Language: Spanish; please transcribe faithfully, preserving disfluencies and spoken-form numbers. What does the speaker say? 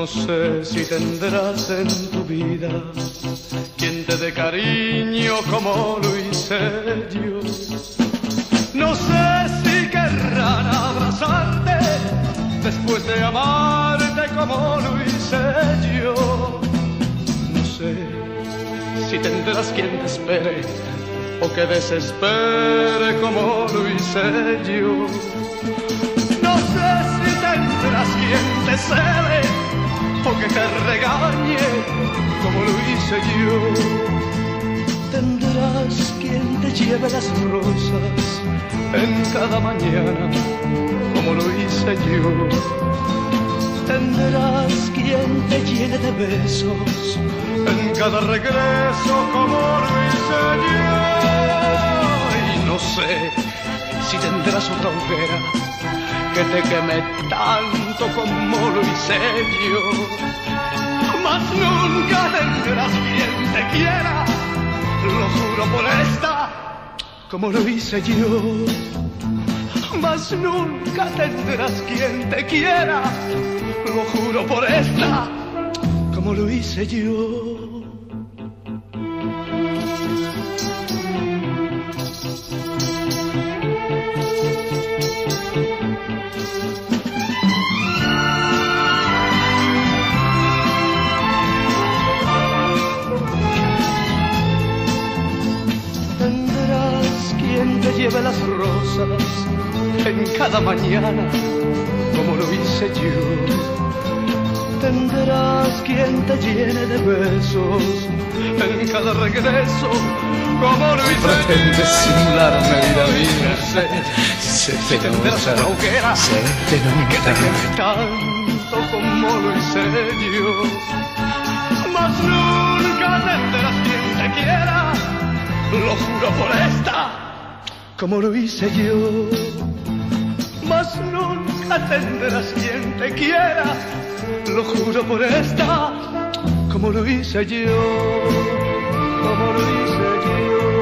No sé si tendrás en tu vida quien te dé cariño como lo hice yo. No sé si querrán abrazarte después de amarte como lo hice yo. No sé si tendrás quien te espere o que desespere como lo hice yo. No sé si tendrás quien te cele o que te regañe como lo hice yo. Tendrás quien te lleve las rosas en cada mañana como lo hice yo. Tendrás quien te llene de besos en cada regreso como lo hice yo. Y no sé si tendrás otra hoguera que te queme tanto como lo hice yo. Mas nunca tendrás quien te quiera, lo juro por esta, como lo hice yo. Mas nunca tendrás quien te quiera, lo juro por esta, como lo hice yo. Te lleve las rosas en cada mañana como lo hice yo. Tendrás quien te llene de besos en cada regreso como lo hice yo. Pretendes simularme vida mía, sé, se si te tendrás nota, una hoguera se te que te nota. queme tanto como lo hice yo. Mas nunca tendrás quien te quiera, lo juro por esta, como lo hice yo. Mas nunca tendrás quien te quiera, lo juro por esta, como lo hice yo, como lo hice yo.